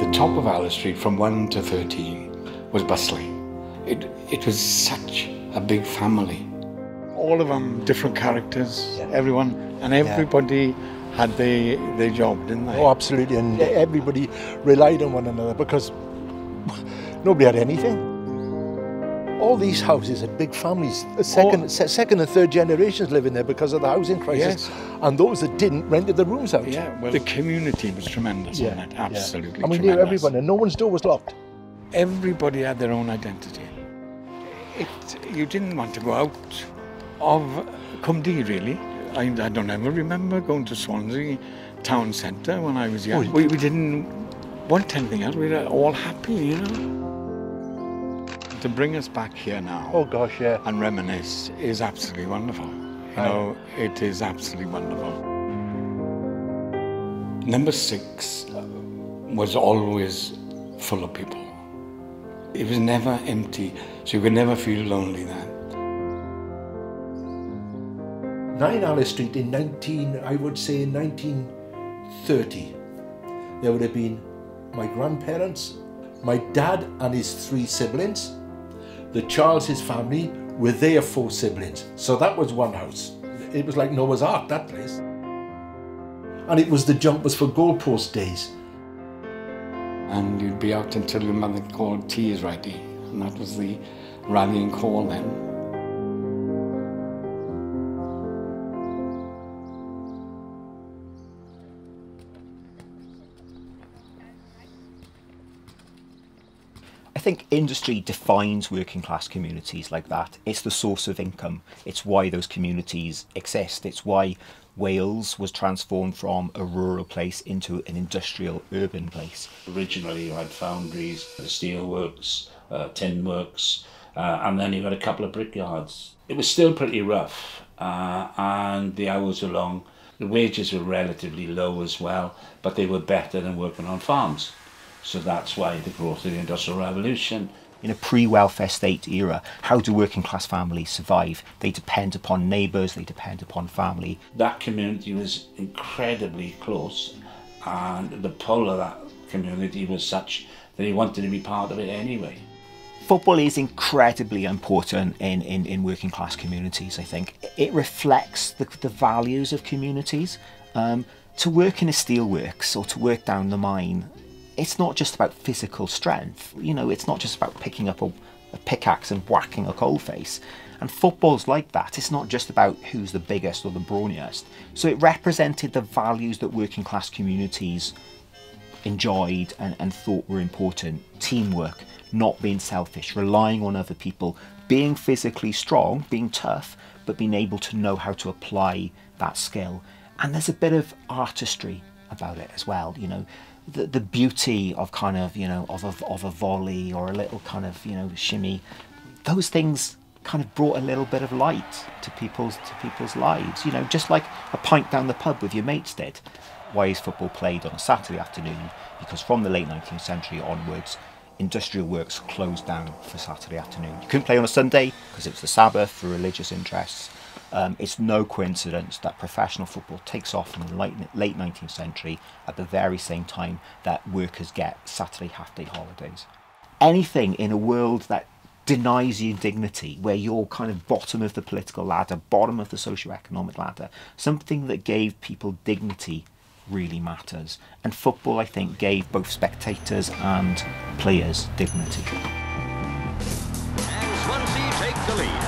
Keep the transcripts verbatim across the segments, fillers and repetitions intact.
top of Alice Street from one to thirteen was bustling. It, it was such a big family. All of them different characters, yeah. everyone, and everybody yeah. had their, their job, didn't they? Oh, absolutely, and everybody relied on one another because nobody had anything. All these houses had big families. Second, oh. second and third generations living there because of the housing crisis. Yes. And those that didn't rented the rooms out. Yeah, well, the community was tremendous yeah. on that, absolutely yeah. And we tremendous. knew everyone, and no one's door was locked. Everybody had their own identity. It, you didn't want to go out of Cumdee, really. I, I don't ever remember going to Swansea town centre when I was young. Oh, we, we didn't want anything else. We were all happy, you know. To bring us back here now, oh gosh, yeah, and reminisce is absolutely wonderful. You Aye. know, it is absolutely wonderful. Number six was always full of people. It was never empty, so you could never feel lonely there. Nine Alice Street in nineteen, I would say nineteen thirty. There would have been my grandparents, my dad and his three siblings, the Charles, his family, with their four siblings. So that was one house. It was like Noah's Ark, that place. And it was the jumpers for goalpost days. And you'd be out until your mother called tea is ready. And that was the rallying call then. I think industry defines working class communities like that. It's the source of income. It's why those communities exist. It's why Wales was transformed from a rural place into an industrial urban place. Originally you had foundries, steel works, uh, tin works, uh, and then you had a couple of brickyards. It was still pretty rough, uh, and the hours were long. The wages were relatively low as well, but they were better than working on farms. So that's why the growth of the Industrial Revolution. In a pre-welfare state era, how do working class families survive? They depend upon neighbours, they depend upon family. That community was incredibly close, and the pull of that community was such that he wanted to be part of it anyway. Football is incredibly important in, in, in working class communities, I think. It reflects the, the values of communities. Um, to work in a steelworks or to work down the mine, it's not just about physical strength, you know, it's not just about picking up a, a pickaxe and whacking a coal face. And football's like that. It's not just about who's the biggest or the brawniest. So it represented the values that working class communities enjoyed and, and thought were important. Teamwork, not being selfish, relying on other people, being physically strong, being tough, but being able to know how to apply that skill. And there's a bit of artistry about it as well, you know. The, the beauty of kind of, you know, of a, of a volley or a little kind of, you know, shimmy, those things kind of brought a little bit of light to people's to people's lives, you know, just like a pint down the pub with your mates did. Why is football played on a Saturday afternoon? Because from the late nineteenth century onwards, industrial works closed down for Saturday afternoon. You couldn't play on a Sunday because it was the Sabbath for religious interests. Um, it's no coincidence that professional football takes off in the late, late nineteenth century at the very same time that workers get Saturday half-day holidays. Anything in a world that denies you dignity, where you're kind of bottom of the political ladder, bottom of the socio-economic ladder, something that gave people dignity really matters. And football, I think, gave both spectators and players dignity. And Swansea take the lead.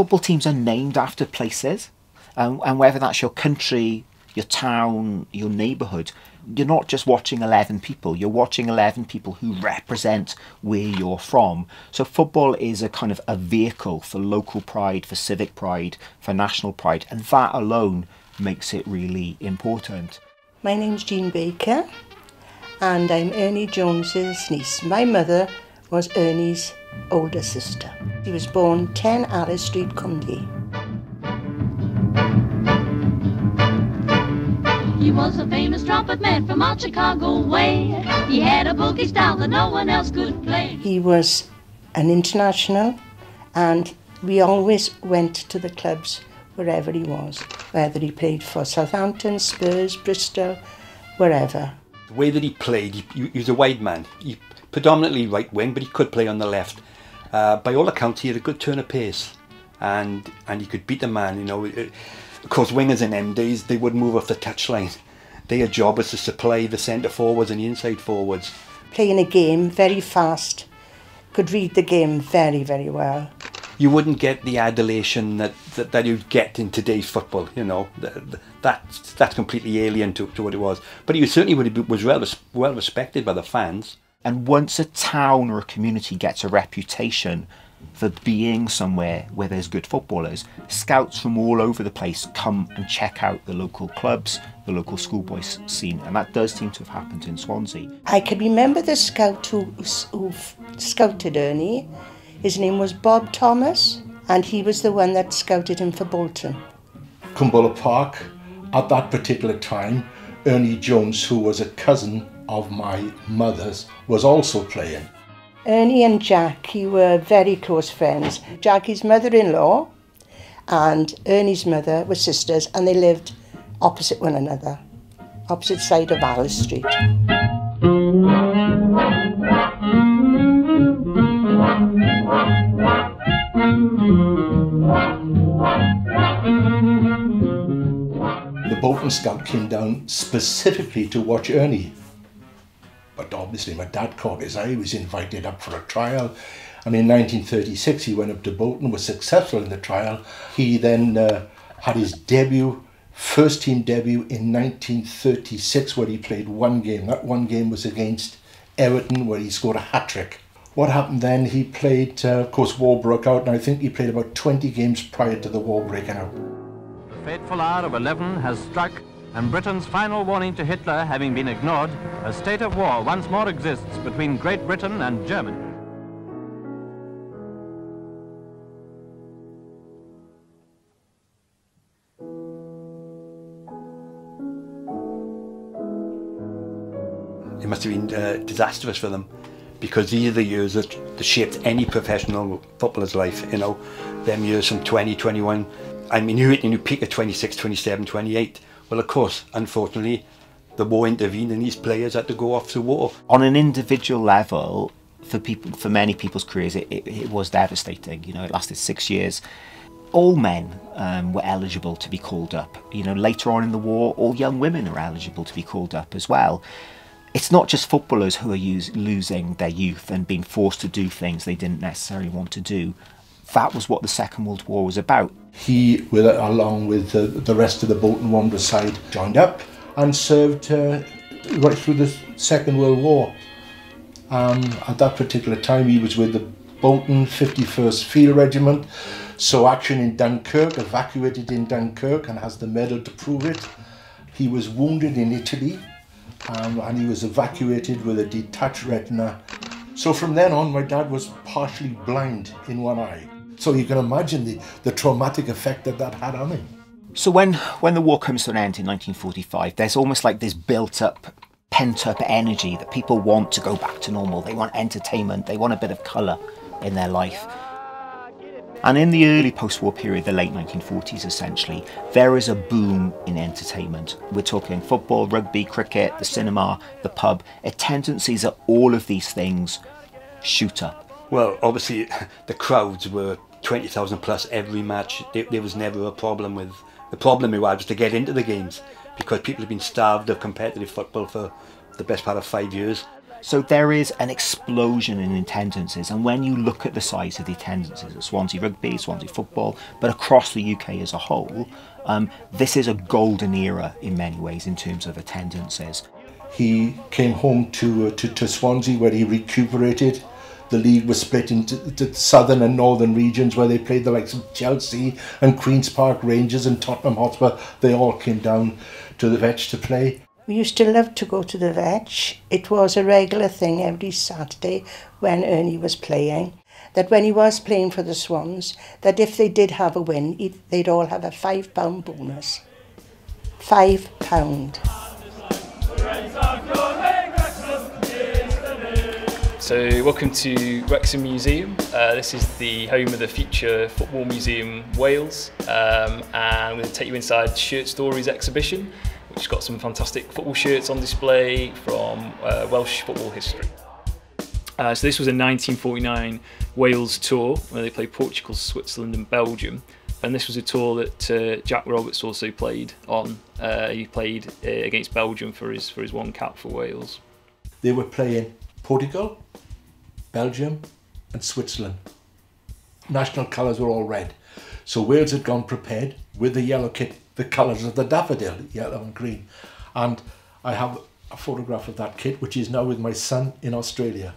football teams are named after places, um, and whether that's your country, your town, your neighbourhood, you're not just watching eleven people, you're watching eleven people who represent where you're from. So football is a kind of a vehicle for local pride, for civic pride, for national pride, and that alone makes it really important. My name's Jean Baker and I'm Ernie Jones's niece. My mother was Ernie's older sister. She was born ten Alice Street, Cundy. He was a famous trumpet man from out Chicago way. He had a boogie style that no one else could play. He was an international and we always went to the clubs wherever he was, whether he played for Southampton, Spurs, Bristol, wherever. The way that he played, he, he was a wide man. He predominantly right wing, but he could play on the left. Uh, by all accounts, he had a good turn of pace, and and he could beat the man. You know, it, of course, wingers in them days, they would move off the touchline. Their job was to supply the centre forwards and the inside forwards. Playing a game very fast, could read the game very, very well. You wouldn't get the adulation that, that, that you'd get in today's football, you know. That's, that's completely alien to, to what it was. But he certainly would have, was well, well respected by the fans. And once a town or a community gets a reputation for being somewhere where there's good footballers, scouts from all over the place come and check out the local clubs, the local schoolboys scene, and that does seem to have happened in Swansea. I can remember the scout who, who scouted Ernie. His name was Bob Thomas, and he was the one that scouted him for Bolton. Cumberland Park, at that particular time, Ernie Jones, who was a cousin of my mother's, was also playing. Ernie and Jackie were very close friends. Jackie's mother-in-law and Ernie's mother were sisters, and they lived opposite one another, opposite side of Alice Street. The Bolton scout came down specifically to watch Ernie. But obviously my dad caught his eye. He was invited up for a trial, and in nineteen thirty-six he went up to Bolton, was successful in the trial. He then uh, had his debut, first team debut in nineteen thirty-six, where he played one game. That one game was against Everton, where he scored a hat-trick. What happened then, he played, uh, of course war broke out, and I think he played about twenty games prior to the war breaking out. The fateful hour of eleven has struck, and Britain's final warning to Hitler having been ignored, a state of war once more exists between Great Britain and Germany. It must have been uh, disastrous for them, because these are the years that, that shaped any professional footballer's life, you know, them years from twenty, twenty-one. I mean, you hit a new peak at twenty-six, twenty-seven, twenty-eight. Well, of course, unfortunately, the war intervened and these players had to go off to war. On an individual level, for people, for many people's careers, it, it, it was devastating. You know, it lasted six years. All men um, were eligible to be called up. You know, later on in the war, all young women are eligible to be called up as well. It's not just footballers who are use, losing their youth and being forced to do things they didn't necessarily want to do. That was what the Second World War was about. He, with, along with uh, the rest of the Bolton Wanderers side, joined up and served uh, right through the Second World War. Um, at that particular time he was with the Bolton fifty-first Field Regiment, so action in Dunkirk, evacuated in Dunkirk, and has the medal to prove it. He was wounded in Italy, um, and he was evacuated with a detached retina. So from then on my dad was partially blind in one eye. So you can imagine the, the traumatic effect that that had on him. So when, when the war comes to an end in nineteen forty-five, there's almost like this built-up, pent-up energy that people want to go back to normal. They want entertainment, they want a bit of colour in their life. And in the early post-war period, the late nineteen forties essentially, there is a boom in entertainment. We're talking football, rugby, cricket, the cinema, the pub. A tendency is that all of these things shoot up. Well, obviously the crowds were twenty thousand plus every match. There, there was never a problem with... The problem we had was to get into the games, because people have been starved of competitive football for the best part of five years. So there is an explosion in attendances, and when you look at the size of the attendances at Swansea Rugby, Swansea Football, but across the U K as a whole, um, this is a golden era in many ways in terms of attendances. He came home to, uh, to, to Swansea where he recuperated. The league was split into the southern and northern regions where they played the likes of Chelsea and Queen's Park Rangers and Tottenham Hotspur. They all came down to the Vetch to play. We used to love to go to the Vetch. It was a regular thing every Saturday when Ernie was playing. That when he was playing for the Swans, that if they did have a win, they'd all have a five pound bonus. Five pound. So welcome to Wrexham Museum. Uh, this is the home of the Future Football Museum Wales, um, and I'm going to take you inside Shirt Stories exhibition, which has got some fantastic football shirts on display from uh, Welsh football history. Uh, so this was a nineteen forty-nine Wales tour where they played Portugal, Switzerland and Belgium, and this was a tour that uh, Jack Roberts also played on. Uh, he played uh, against Belgium for his, for his one cap for Wales. They were playing Portugal, Belgium and Switzerland. National colours were all red. So Wales had gone prepared with the yellow kit, the colours of the daffodil, yellow and green. And I have a photograph of that kit, which is now with my son in Australia.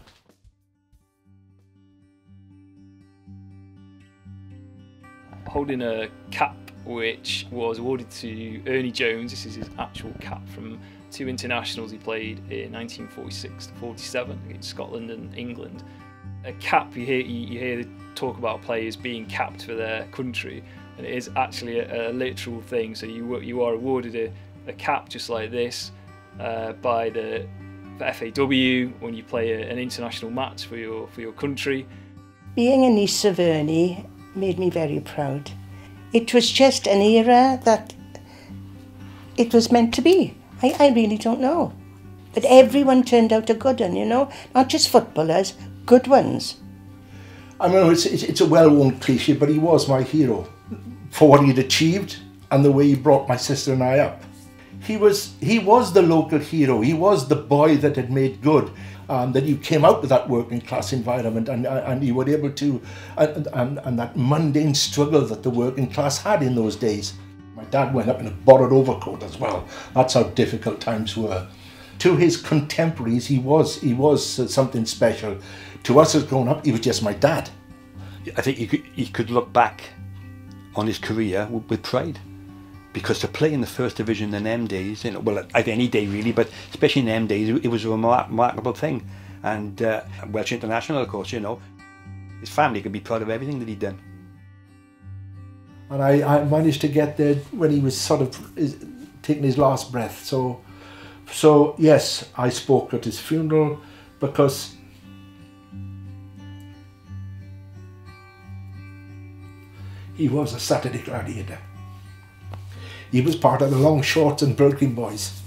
Holding a cap which was awarded to Ernie Jones. This is his actual cap from two internationals he played in nineteen forty-six to forty-seven against Scotland and England. A cap, you hear, you hear talk about players being capped for their country, and it is actually a, a literal thing. So you you are awarded a, a cap just like this uh, by the F A W when you play a, an international match for your for your country. Being a niece of Ernie made me very proud. It was just an era that it was meant to be. I, I really don't know. But everyone turned out a good one, you know? Not just footballers, good ones. I mean, it's, it's, it's a well-worn cliche, but he was my hero for what he'd achieved and the way he brought my sister and I up. He was, he was the local hero. He was the boy that had made good. Um, that you came out of that working class environment and, and you were able to, and, and, and that mundane struggle that the working class had in those days. My dad went up in a borrowed overcoat as well. That's how difficult times were. To his contemporaries, he was, he was something special. To us as grown up, he was just my dad. I think he could, he could look back on his career with, with pride. Because to play in the first division in them days, you know, well, at any day really, but especially in them days, it was a remar remarkable thing. And uh, Welsh international, of course, you know, his family could be proud of everything that he'd done. And I, I managed to get there when he was sort of is, taking his last breath. So, so yes, I spoke at his funeral because he was a Saturday gladiator. He was part of the Long Shorts and Birkin Boys.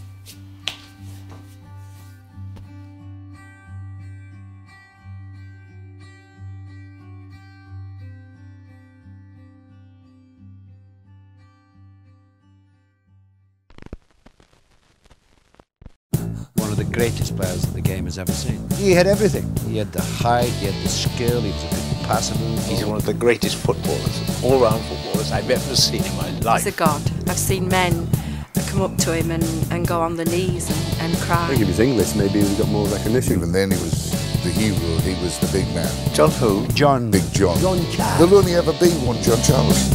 One of the greatest players that the game has ever seen. He had everything. He had the height, he had the skill, he was a good passer. He's one of the greatest footballers, all-round footballers I've ever seen in my life. He's a god. I've seen men come up to him and, and go on the knees and, and cry. I think if he's English, maybe he got more recognition. Even then, he was the hero. He was the big man. John who? John. Big John. John Charles. There'll only ever be one John Charles.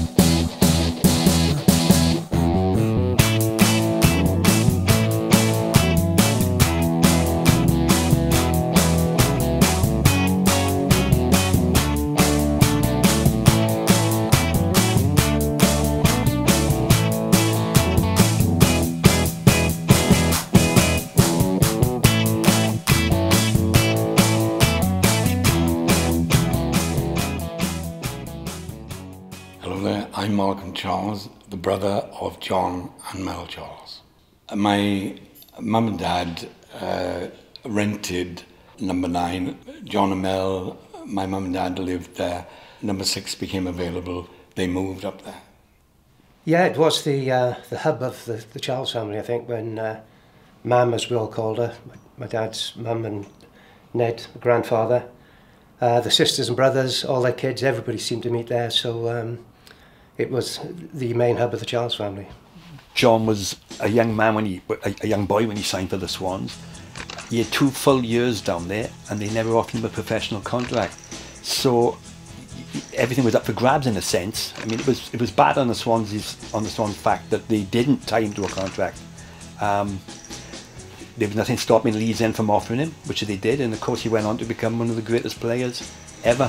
I'm Malcolm Charles, the brother of John and Mel Charles. My mum and dad uh, rented number nine. John and Mel, my mum and dad lived there. Number six became available. They moved up there. Yeah, it was the uh, the hub of the, the Charles family, I think, when uh, Mam, as we all called her, my dad's mum and Ned, my grandfather, uh, the sisters and brothers, all their kids, everybody seemed to meet there, so um, it was the main hub of the Charles family. John was a young man when he, a, a young boy when he signed for the Swans. He had two full years down there and they never offered him a professional contract. So everything was up for grabs in a sense. I mean, it was it was bad on the Swansea's on the Swans' fact that they didn't tie him to a contract. Um, there was nothing stopping Leeds then from offering him, which they did, and of course he went on to become one of the greatest players ever.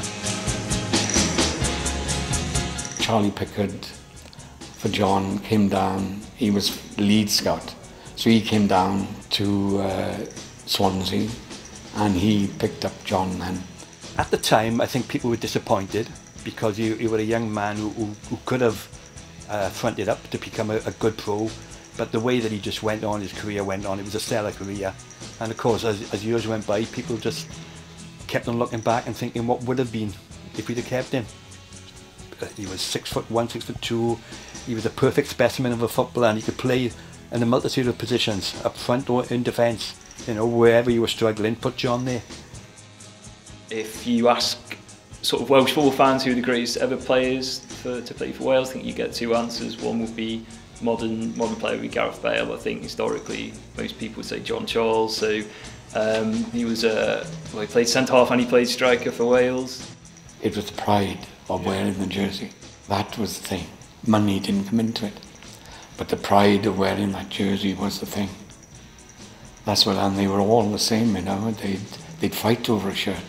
Charlie Pickard for John came down. He was lead scout, so he came down to uh, Swansea, and he picked up John then. At the time, I think people were disappointed because you, you were a young man who, who, who could have uh, fronted up to become a, a good pro, but the way that he just went on, his career went on, it was a stellar career. And of course, as, as years went by, people just kept on looking back and thinking what would have been if we'd have kept him. He was six foot one, six foot two. He was a perfect specimen of a footballer, and he could play in a multitude of positions, up front or in defence. You know, wherever you were struggling, put John there. If you ask sort of Welsh football fans who are the greatest ever players for, to play for Wales, I think you get two answers. One would be modern modern player would be Gareth Bale. I think historically most people would say John Charles. So um, he was a well, he played centre half and he played striker for Wales. It was the pride of wearing the jersey. That was the thing. Money didn't come into it, but the pride of wearing that jersey was the thing. That's what, and they were all the same, you know. They'd they'd fight over a shirt.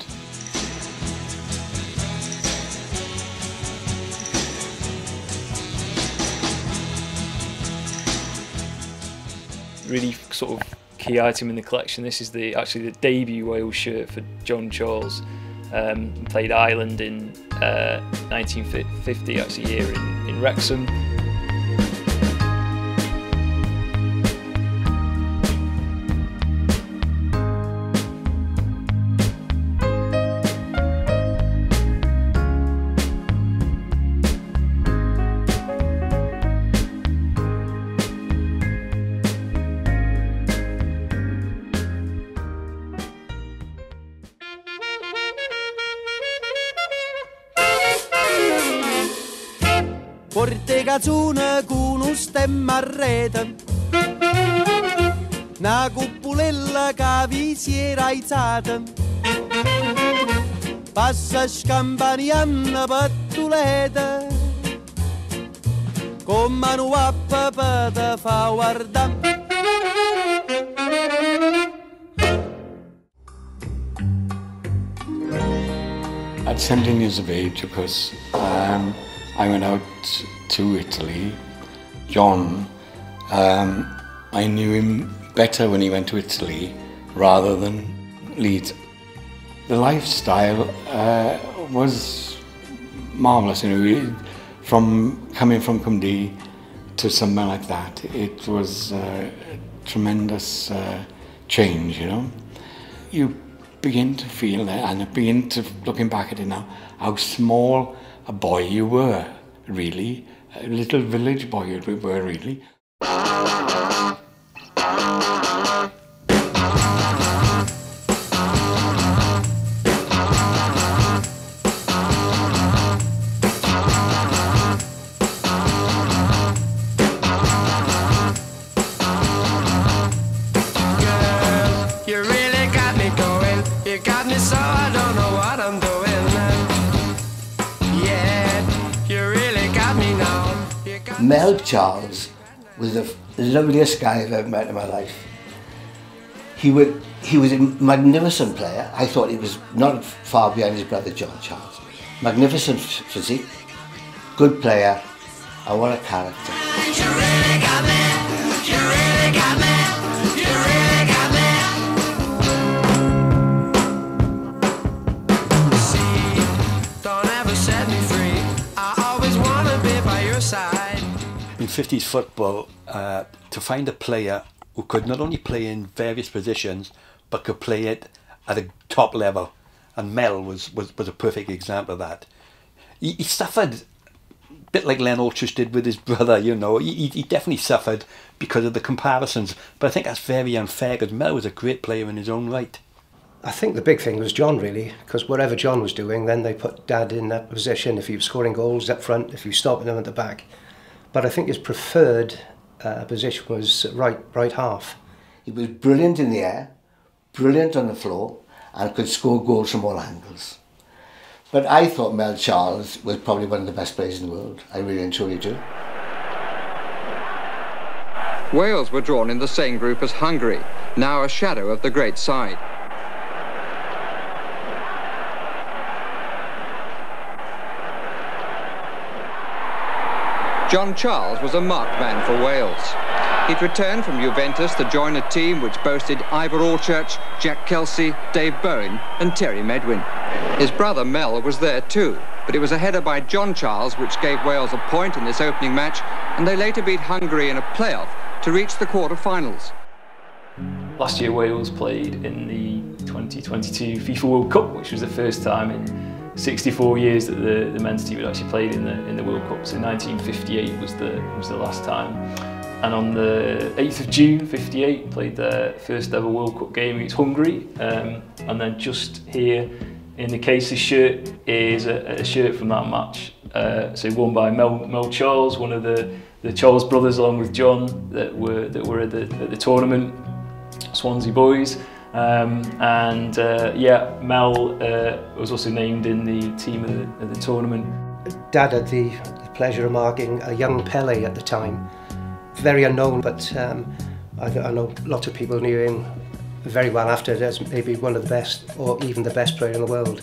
Really sort of key item in the collection. This is the actually the debut Wales shirt for John Charles. Um, played Ireland in uh, nineteen fifty, actually here in, in Wrexham. Porte cazzuna con un stemma a rete, una cuppulella che vi si era aizzata, passa scampanianna pattuleta, con mano a papà te fa guardare. At seventeen years of age, of course, um, I went out to Italy. John, um, I knew him better when he went to Italy rather than Leeds. The lifestyle uh, was marvellous, you know, from coming from Cymru to somewhere like that. It was uh, a tremendous uh, change, you know. You begin to feel that, and I begin to, looking back at it now, how small a boy you were, really. A little village boy you were, really. Mel Charles was the loveliest guy I've ever met in my life. He, would, he was a magnificent player. I thought he was not far behind his brother John Charles. Magnificent physique, good player, and what a character. You really got me, you really got me, you really got me. See, don't ever set me free. I always want to be by your side. In fifties football, uh, to find a player who could not only play in various positions, but could play it at a top level, and Mel was, was, was a perfect example of that. He, he suffered bit like Len Ultrich did with his brother, you know. He, he definitely suffered because of the comparisons. But I think that's very unfair because Mel was a great player in his own right. I think the big thing was John, really, because whatever John was doing, then they put Dad in that position. If he was scoring goals up front, if he was stopping them at the back. But I think his preferred uh, position was right, right half. He was brilliant in the air, brilliant on the floor, and could score goals from all angles. But I thought Mel Charles was probably one of the best players in the world. I really and truly do. Wales were drawn in the same group as Hungary, now a shadow of the great side. John Charles was a marked man for Wales. He'd returned from Juventus to join a team which boasted Ivor Allchurch, Jack Kelsey, Dave Bowen and Terry Medwin. His brother Mel was there too, but it was a header by John Charles which gave Wales a point in this opening match, and they later beat Hungary in a playoff to reach the quarter-finals. Last year Wales played in the twenty twenty-two FIFA World Cup, which was the first time in sixty-four years that the, the men's team had actually played in the in the World Cup. So nineteen fifty-eight was the was the last time. And on the eighth of June fifty-eight, played their first ever World Cup game against Hungary. Um, and then just here in the case, this shirt is a, a shirt from that match. Uh, so worn by Mel, Mel Charles, one of the, the Charles brothers, along with John, that were that were at the, at the tournament, Swansea boys. Um, and uh, yeah, Mel uh, was also named in the team of the, of the tournament. Dad had the, the pleasure of marking a young Pele at the time. Very unknown, but um, I, I know lots of people knew him very well after as maybe one of the best, or even the best player in the world.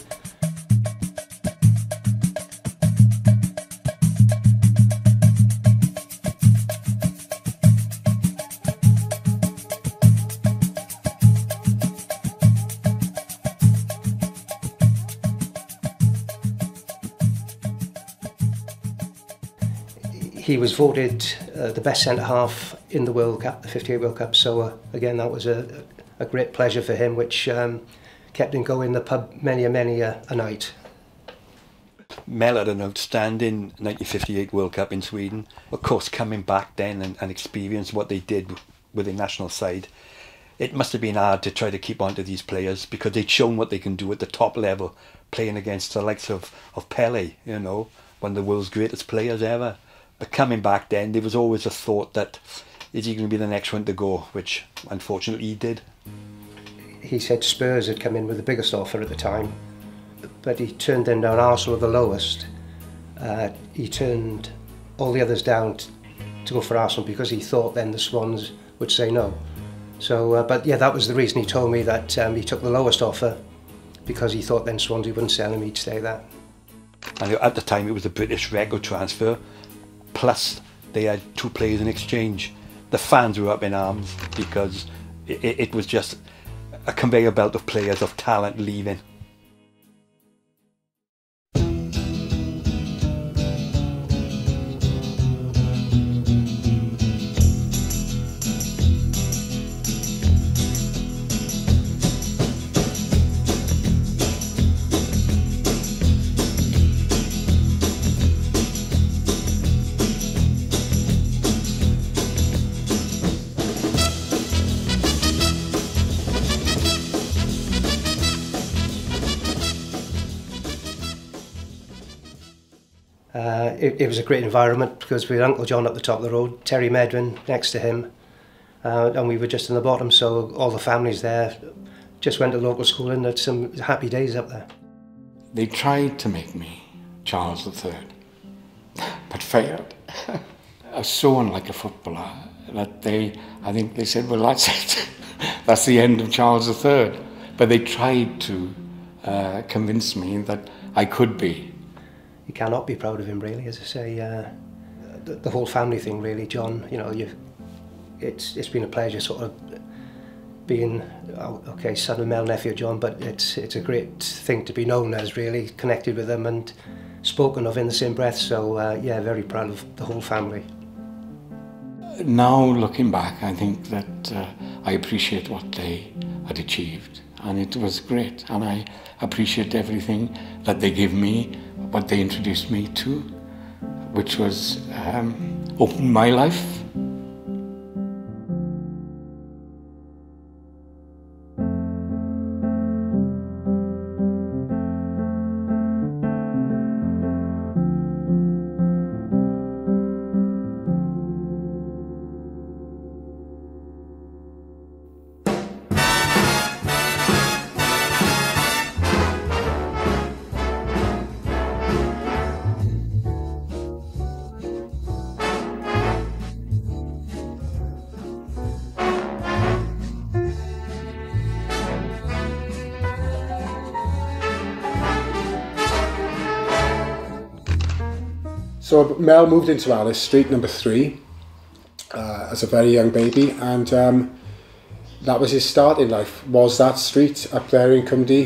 He was voted uh, the best centre-half in the World Cup, the fifty-eight World Cup, so uh, again that was a, a great pleasure for him, which um, kept him going in the pub many and many a, a night. Mel had an outstanding nineteen fifty-eight World Cup in Sweden. Of course, coming back then and, and experience what they did with the national side, it must have been hard to try to keep on to these players because they'd shown what they can do at the top level, playing against the likes of, of Pele, you know, one of the world's greatest players ever. But coming back then, there was always a thought that, is he going to be the next one to go, which unfortunately he did. He said Spurs had come in with the biggest offer at the time, but he turned them down. Arsenal the lowest. Uh, he turned all the others down t to go for Arsenal because he thought then the Swans would say no. So, uh, but yeah, that was the reason he told me that um, he took the lowest offer because he thought then Swansea wouldn't sell him, he'd stay there. And at the time it was a British record transfer. Plus, they had two players in exchange. The fans were up in arms because it, it was just a conveyor belt of players of talent leaving. Uh, it, it was a great environment because we had Uncle John up the top of the road, Terry Medwin next to him, uh, and we were just in the bottom, so all the families there just went to local school and had some happy days up there. They tried to make me Charles the Third, but failed. I was so unlike a footballer that they, I think they said, well, that's it. That's the end of Charles the Third. But they tried to uh, convince me that I could be. You cannot be proud of him, really, as I say. Uh, the, the whole family thing, really, John. You know, you, it's it's been a pleasure, sort of being oh, okay, son of Mel, nephew of John. But it's it's a great thing to be known as, really, connected with them and spoken of in the same breath. So uh, yeah, very proud of the whole family. Now looking back, I think that uh, I appreciate what they had achieved, and it was great. And I appreciate everything that they gave me, what they introduced me to, which was um, opened my life. So Mel moved into Alice Street, number three, uh, as a very young baby, and um, that was his start in life, was that street up there in Cymru.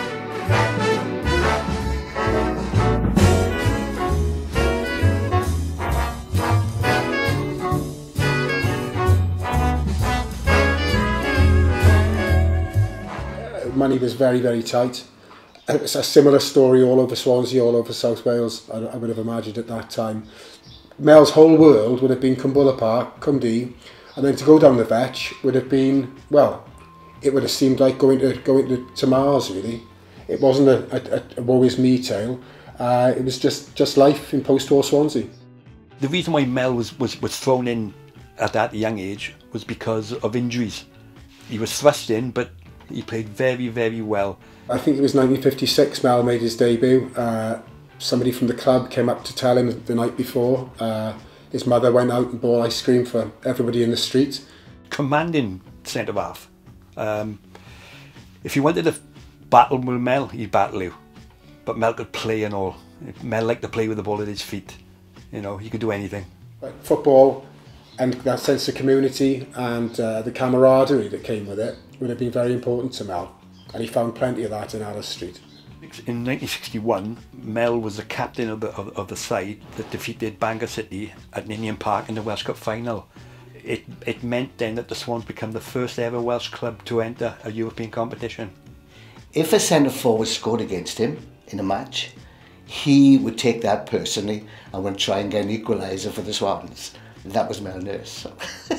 Money was very, very tight. It's a similar story all over Swansea, all over South Wales, I, I would have imagined at that time. Mel's whole world would have been Cumbulla Park, Cymru, and then to go down the Vetch would have been, well, it would have seemed like going to going to, to Mars, really. It wasn't a, a, a woe is me tale, uh, it was just, just life in post-war Swansea. The reason why Mel was, was, was thrown in at that young age was because of injuries. He was thrust in, but he played very, very well. I think it was nineteen fifty-six Mel made his debut. Uh, somebody from the club came up to tell him the night before. Uh, his mother went out and bought ice cream for everybody in the street. Commanding centre-half. Um, if you wanted to battle with Mel, he'd battle you. But Mel could play and all. Mel liked to play with the ball at his feet. You know, he could do anything. But football and that sense of community and uh, the camaraderie that came with it would have been very important to Mel. And he found plenty of that in Alice Street. In nineteen sixty-one, Mel was the captain of the, of, of the side that defeated Bangor City at Ninian Park in the Welsh Cup final. It, it meant then that the Swans became the first ever Welsh club to enter a European competition. If a centre-forward scored against him in a match, he would take that personally and would try and get an equaliser for the Swans. That was Mel Nurse. So.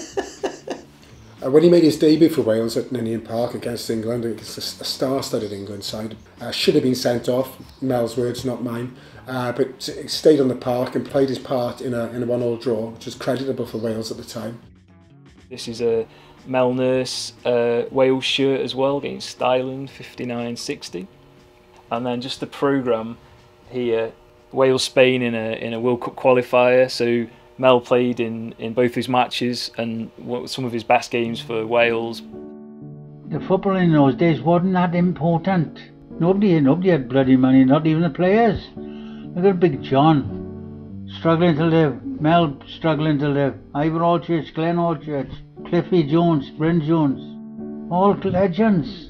Uh, when he made his debut for Wales at Ninian Park against England, against a, a star-studded England side, uh, should have been sent off, Mel's words, not mine, uh, but he stayed on the park and played his part in a, in a one-all draw, which was creditable for Wales at the time. This is a Mel Nurse uh, Wales shirt as well against Ireland, fifty-nine sixty. And then just the programme here, Wales-Spain in a, in a World Cup qualifier, so Mel played in, in both his matches and some of his best games for Wales. The football in those days wasn't that important. Nobody, nobody had bloody money, not even the players. Look at Big John, struggling to live. Mel struggling to live. Ivor Allchurch, Glenn Allchurch, Cliffy Jones, Bryn Jones. All legends.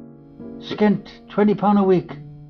Skint, twenty pounds a week.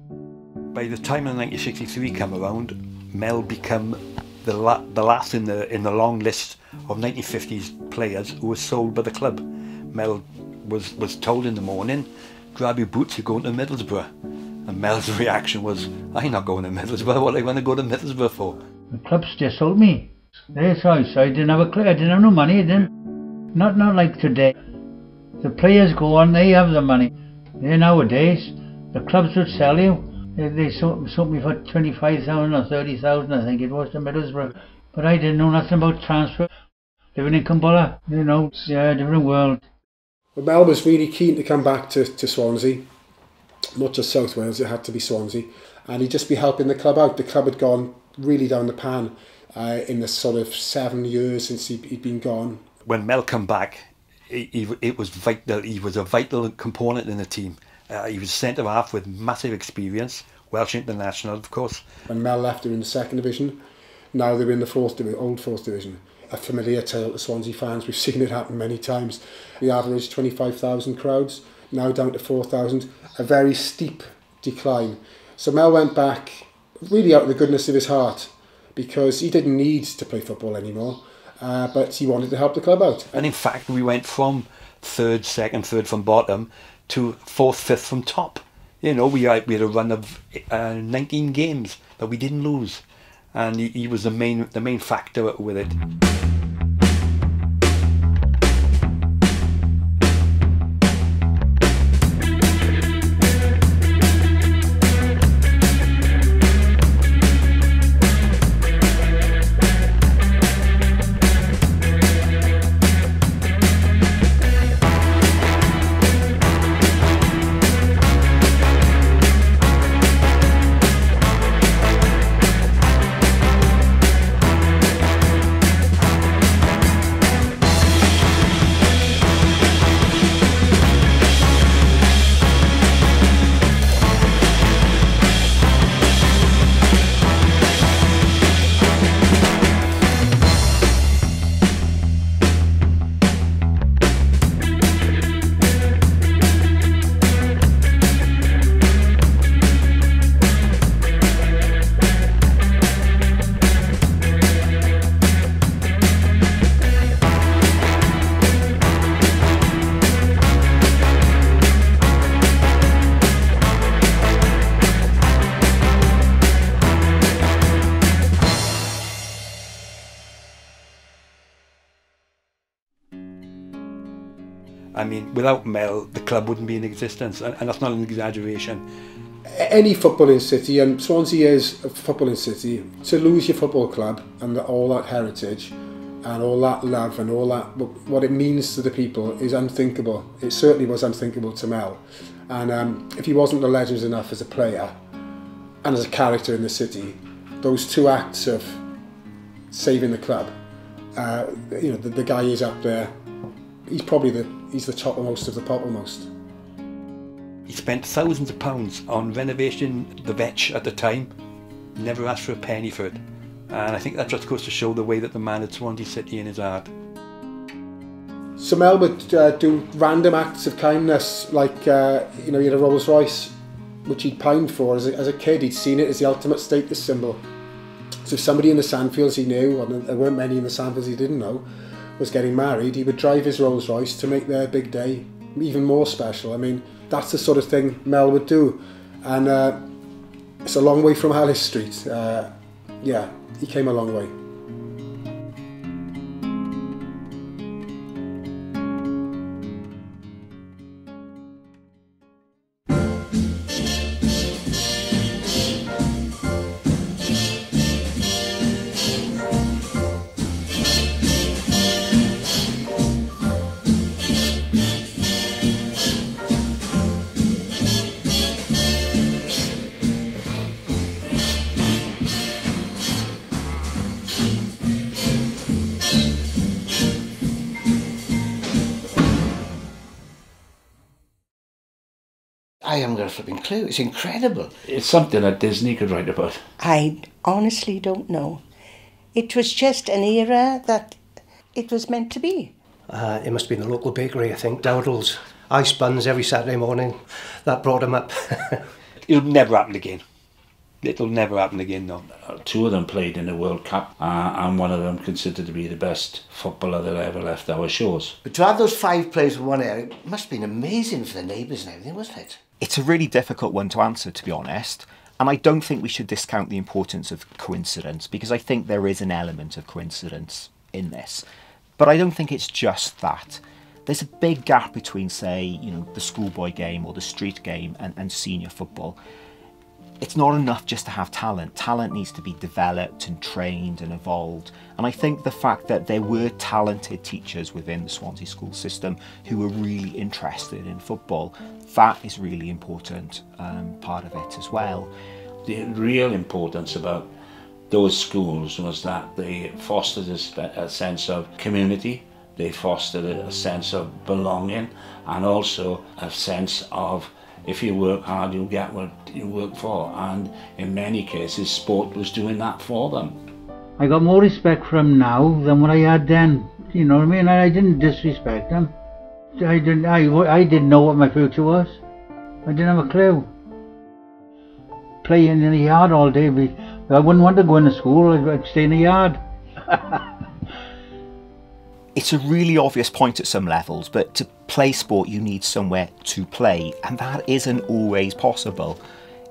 By the time of nineteen sixty-three came around, Mel became the, la the last in the in the long list of nineteen fifties players who were sold by the club. Mel was was told in the morning, grab your boots, you're going to Middlesbrough. And Mel's reaction was, I'm not going to Middlesbrough, what are I going to go to Middlesbrough for? The clubs just sold me. Their choice. I didn't have a clue, I didn't have no money, I didn't. Not not like today. The players go on, they have the money. There nowadays, the clubs would sell you. They, they sold, sold me for twenty-five thousand or thirty thousand, I think it was, to Middlesbrough. But I didn't know nothing about transfer. Living in Cumbulla, you know, yeah, different world. Well, Mel was really keen to come back to, to Swansea. Not just South Wales, it had to be Swansea. And he'd just be helping the club out. The club had gone really down the pan uh, in the sort of seven years since he'd, he'd been gone. When Mel came back, he, he, it was vital. He was a vital component in the team. Uh, he was centre-half with massive experience, Welsh international, of course. When Mel left, they were in the second division. Now they're in the fourth division, old fourth division. A familiar tale to Swansea fans. We've seen it happen many times. We averaged twenty-five thousand crowds, now down to four thousand. A very steep decline. So Mel went back really out of the goodness of his heart because he didn't need to play football anymore, uh, but he wanted to help the club out. And in fact, we went from third, second, third from bottom to fourth, fifth from top. You know, we had, we had a run of uh, nineteen games that we didn't lose. and he, he was the main the main factor with it. I mean, without Mel, the club wouldn't be in existence, and, and that's not an exaggeration. Any footballing city, and Swansea is a footballing city, to lose your football club and all that heritage and all that love and all that, what it means to the people is unthinkable. It certainly was unthinkable to Mel. And um, if he wasn't the legend enough as a player and as a character in the city, those two acts of saving the club, uh, you know, the, the guy is up there. He's probably the he's the topmost of the topmost. He spent thousands of pounds on renovation the Vetch at the time, never asked for a penny for it. And I think that just goes to show the way that the man had Swansea City in his heart. So Mel would uh, do random acts of kindness, like uh, you know, he had a Rolls Royce which he'd pined for as a, as a kid. He'd seen it as the ultimate status symbol. So if somebody in the Sandfields he knew, and there weren't many in the Sandfields he didn't know, was getting married, he would drive his Rolls Royce to make their big day even more special. I mean, that's the sort of thing Mel would do. And uh, it's a long way from Alice Street. Uh, yeah, he came a long way. I haven't got a flipping clue. It's incredible. It's something that Disney could write about. I honestly don't know. It was just an era that it was meant to be. Uh, it must have been the local bakery, I think. Dowdall's ice buns every Saturday morning. That brought him up. It'll never happen again. It'll never happen again, no. Two of them played in the World Cup, uh, and one of them considered to be the best footballer that ever left our shores. But to have those five players in one area must have been amazing for the neighbours and everything, wasn't it? It's a really difficult one to answer, to be honest. And I don't think we should discount the importance of coincidence, because I think there is an element of coincidence in this. But I don't think it's just that. There's a big gap between, say, you know, the schoolboy game or the street game and, and senior football. It's not enough just to have talent. Talent needs to be developed and trained and evolved. And I think the fact that there were talented teachers within the Swansea school system who were really interested in football, that is really important um, part of it as well. The real importance about those schools was that they fostered a, a sense of community, they fostered a, a sense of belonging, and also a sense of if you work hard, you'll get what you work for. And in many cases, sport was doing that for them. I got more respect for him now than what I had then. You know what I mean? I didn't disrespect him. I didn't. I, I didn't know what my future was. I didn't have a clue. Playing in the yard all day. I wouldn't want to go into school. I'd, I'd stay in the yard. It's a really obvious point at some levels, but to play sport you need somewhere to play, and that isn't always possible.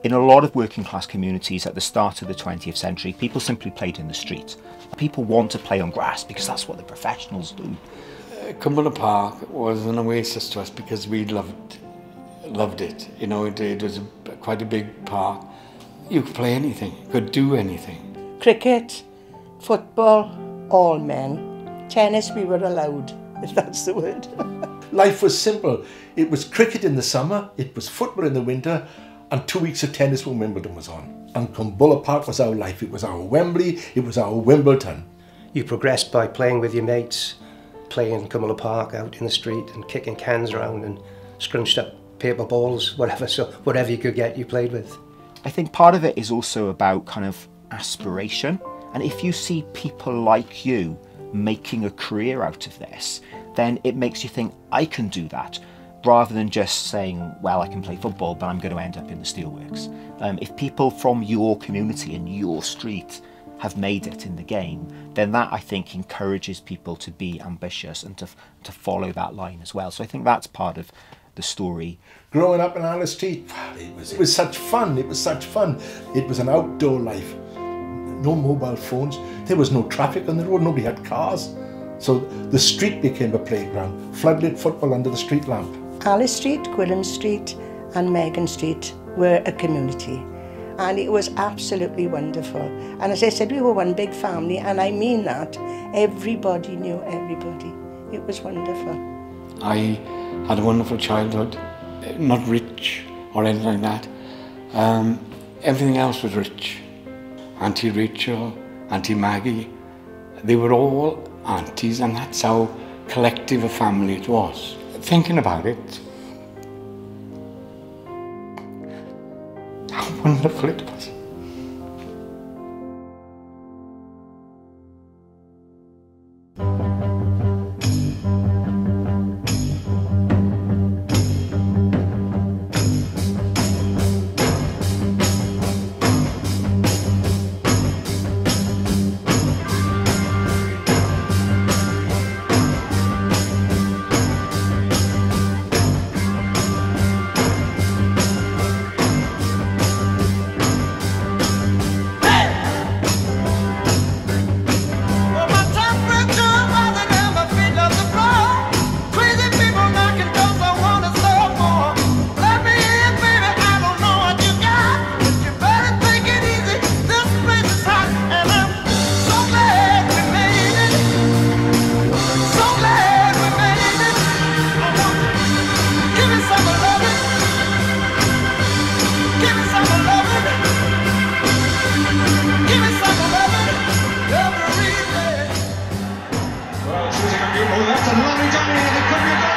In a lot of working class communities at the start of the twentieth century, people simply played in the street. People want to play on grass because that's what the professionals do. Uh, Cumberland Park was an oasis to us because we loved loved it. You know, it, it was a, quite a big park. You could play anything, you could do anything. Cricket, football, all men. Tennis we were allowed, if that's the word. Life was simple. It was cricket in the summer, it was football in the winter, and two weeks of tennis when Wimbledon was on. And Cumberland Park was our life. It was our Wembley, it was our Wimbledon. You progressed by playing with your mates, playing Cumberland Park out in the street and kicking cans around and scrunched up paper balls, whatever, so whatever you could get, you played with. I think part of it is also about kind of aspiration. And if you see people like you making a career out of this, then it makes you think, I can do that, rather than just saying, well, I can play football, but I'm going to end up in the steelworks. Um, if people from your community and your street have made it in the game, then that, I think, encourages people to be ambitious and to, to follow that line as well. So I think that's part of the story. Growing up in Alice Street, it was, it was such fun, it was such fun. It was an outdoor life. No mobile phones, there was no traffic on the road, nobody had cars. So the street became a playground, floodlit football under the street lamp. Alice Street, Gwilym Street and Megan Street were a community, and it was absolutely wonderful. And as I said, we were one big family, and I mean that. Everybody knew everybody. It was wonderful. I had a wonderful childhood, not rich or anything like that. Um, everything else was rich. Auntie Rachel, Auntie Maggie, they were all aunties, and that's how collective a family it was. Thinking about it, how wonderful it was. That's a lovely diving, and it could be a goal.